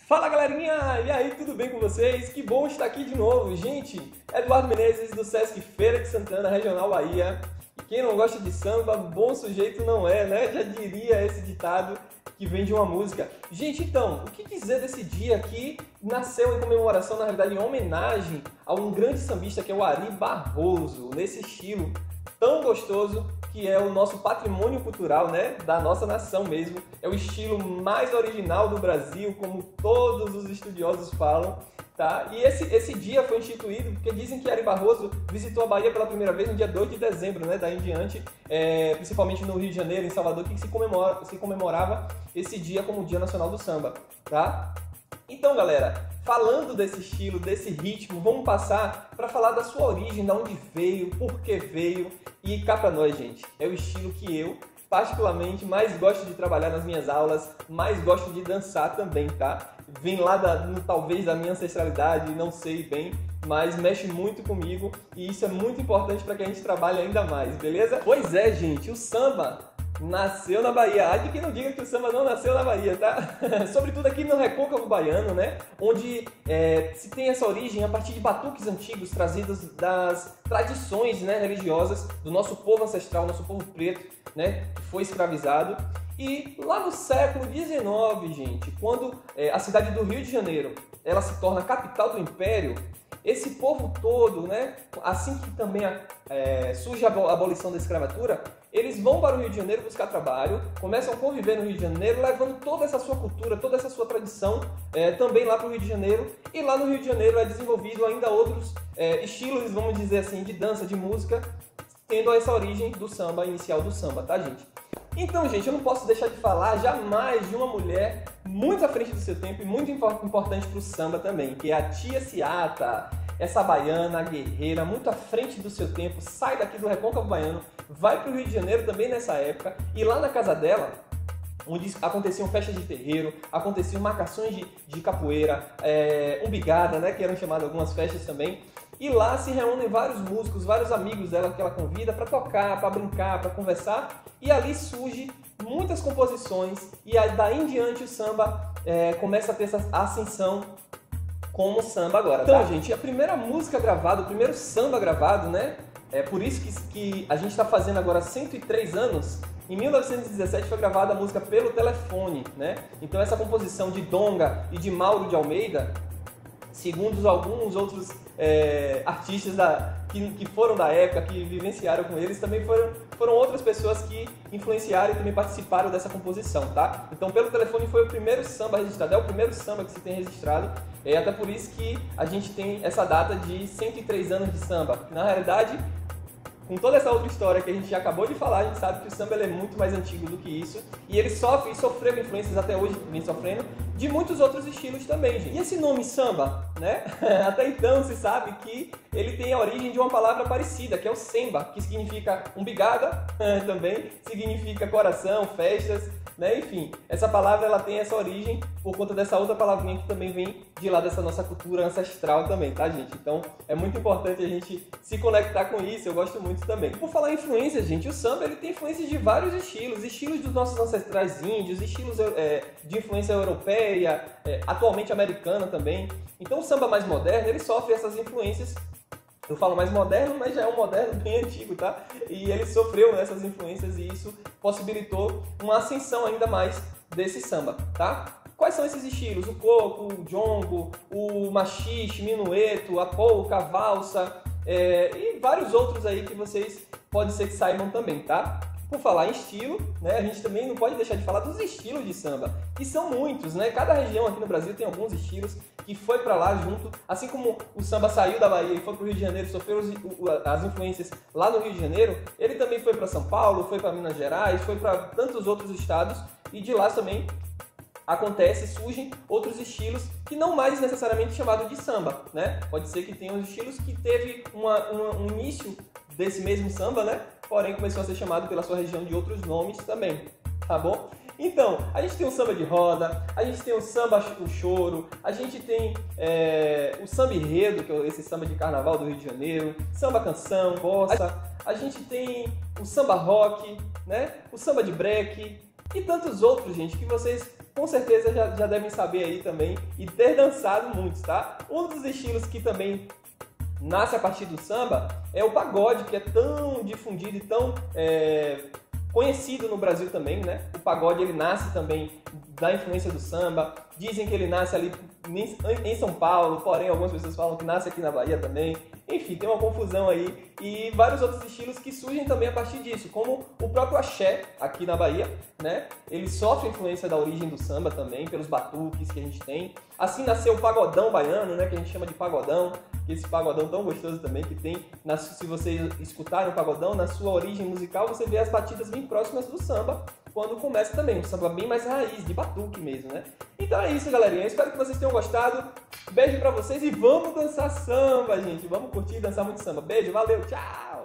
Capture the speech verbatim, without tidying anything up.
Fala galerinha, e aí, tudo bem com vocês? Que bom estar aqui de novo, gente! Eduardo Menezes do Sesc Feira de Santana, Regional Bahia. E quem não gosta de samba, bom sujeito não é, né? Já diria esse ditado que vem de uma música. Gente, então, o que dizer desse dia que nasceu em comemoração, na realidade, em homenagem a um grande sambista que é o Ari Barroso, nesse estilo tão gostoso que é o nosso patrimônio cultural, né, da nossa nação mesmo. É o estilo mais original do Brasil, como todos os estudiosos falam, tá? E esse, esse dia foi instituído porque dizem que Ari Barroso visitou a Bahia pela primeira vez no dia dois de dezembro, né, daí em diante, é, principalmente no Rio de Janeiro, em Salvador, que se, comemora, se comemorava esse dia como o Dia Nacional do Samba, tá? Então, galera, falando desse estilo, desse ritmo, vamos passar para falar da sua origem, de onde veio, por que veio. E cá pra nós, gente, é o estilo que eu, particularmente, mais gosto de trabalhar nas minhas aulas, mais gosto de dançar também, tá? Vem lá, da, no, talvez, da minha ancestralidade, não sei bem, mas mexe muito comigo e isso é muito importante para que a gente trabalhe ainda mais, beleza? Pois é, gente, o samba nasceu na Bahia. Há de que não diga que o samba não nasceu na Bahia, tá? Sobretudo aqui no Recôncavo Baiano, né? Onde é, se tem essa origem a partir de batuques antigos trazidos das tradições, né, religiosas do nosso povo ancestral, nosso povo preto, né? Que foi escravizado. E lá no século dezenove, gente, quando é, a cidade do Rio de Janeiro ela se torna a capital do Império, esse povo todo, né, assim que também é, surge a abolição da escravatura, eles vão para o Rio de Janeiro buscar trabalho, começam a conviver no Rio de Janeiro, levando toda essa sua cultura, toda essa sua tradição é, também lá para o Rio de Janeiro. E lá no Rio de Janeiro é desenvolvido ainda outros é, estilos, vamos dizer assim, de dança, de música, tendo essa origem do samba, inicial do samba, tá, gente? Então, gente, eu não posso deixar de falar jamais de uma mulher muito à frente do seu tempo e muito importante para o samba também, que é a Tia Ciata, essa baiana, guerreira, muito à frente do seu tempo, sai daqui do Recôncavo Baiano, vai para o Rio de Janeiro também nessa época, e lá na casa dela, onde aconteciam festas de terreiro, aconteciam marcações de, de capoeira, é, umbigada, né, que eram chamadas algumas festas também, e lá se reúnem vários músicos, vários amigos dela que ela convida para tocar, para brincar, para conversar, e ali surge muitas composições, e daí em diante o samba é, começa a ter essa ascensão como samba agora. Então, tá, gente, a primeira música gravada, o primeiro samba gravado, né, é por isso que, que a gente está fazendo agora cento e três anos, em mil novecentos e dezessete foi gravada a música Pelo Telefone, né? Então essa composição de Donga e de Mauro de Almeida, segundo alguns outros é, artistas da, que, que foram da época, que vivenciaram com eles, também foram, foram outras pessoas que influenciaram e também participaram dessa composição, tá? Então, Pelo Telefone foi o primeiro samba registrado, é o primeiro samba que se tem registrado, é até por isso que a gente tem essa data de cento e três anos de samba, porque na realidade, com toda essa outra história que a gente já acabou de falar, a gente sabe que o samba ele é muito mais antigo do que isso. E ele sofre e sofreu influências até hoje, vem sofrendo, de muitos outros estilos também, gente. E esse nome samba, né? Até então se sabe que ele tem a origem de uma palavra parecida, que é o semba, que significa umbigada, também significa coração, festas, né? Enfim, essa palavra ela tem essa origem por conta dessa outra palavrinha que também vem de lá dessa nossa cultura ancestral também, tá, gente? Então é muito importante a gente se conectar com isso, eu gosto muito também. Por falar em influências, gente, o samba ele tem influências de vários estilos, estilos dos nossos ancestrais índios, estilos é, de influência europeia, é, atualmente americana também. Então o samba mais moderno, ele sofre essas influências. Eu falo mais moderno, mas já é um moderno bem antigo, tá? E ele sofreu nessas influências e isso possibilitou uma ascensão ainda mais desse samba, tá? Quais são esses estilos? O coco, o jongo, o machixe, minueto, a polca, a valsa é, e vários outros aí que vocês pode ser que saibam também, tá? Por falar em estilo, né, a gente também não pode deixar de falar dos estilos de samba, que são muitos, né? Cada região aqui no Brasil tem alguns estilos que foi para lá junto, assim como o samba saiu da Bahia e foi para o Rio de Janeiro, sofreu as influências lá no Rio de Janeiro, ele também foi para São Paulo, foi para Minas Gerais, foi para tantos outros estados e de lá também acontece, surgem outros estilos que não mais necessariamente chamados de samba, né? Pode ser que tenham estilos que teve uma, uma, um início desse mesmo samba, né? Porém começou a ser chamado pela sua região de outros nomes também, tá bom? Então, a gente tem o samba de roda, a gente tem o samba o choro, a gente tem é, o samba enredo, que é esse samba de carnaval do Rio de Janeiro, samba canção, bossa, a gente tem o samba rock, né? O samba de break e tantos outros, gente, que vocês com certeza já, já devem saber aí também e ter dançado muitos, tá? Um dos estilos que também nasce a partir do samba é o pagode, que é tão difundido e tão é, conhecido no Brasil também, né? O pagode ele nasce também da influência do samba. Dizem que ele nasce ali em São Paulo, porém algumas pessoas falam que nasce aqui na Bahia também. Enfim, tem uma confusão aí e vários outros estilos que surgem também a partir disso, como o próprio axé aqui na Bahia, né? Ele sofre influência da origem do samba também, pelos batuques que a gente tem. Assim nasceu o pagodão baiano, né? Que a gente chama de pagodão, que esse pagodão tão gostoso também que tem. Na, se vocês escutarem o pagodão, na sua origem musical, você vê as batidas bem próximas do samba, quando começa também, um samba bem mais raiz, de batuque mesmo, né? Então é isso, galerinha. Eu espero que vocês tenham gostado. Beijo pra vocês e vamos dançar samba, gente. Vamos curtir e dançar muito samba. Beijo, valeu, tchau!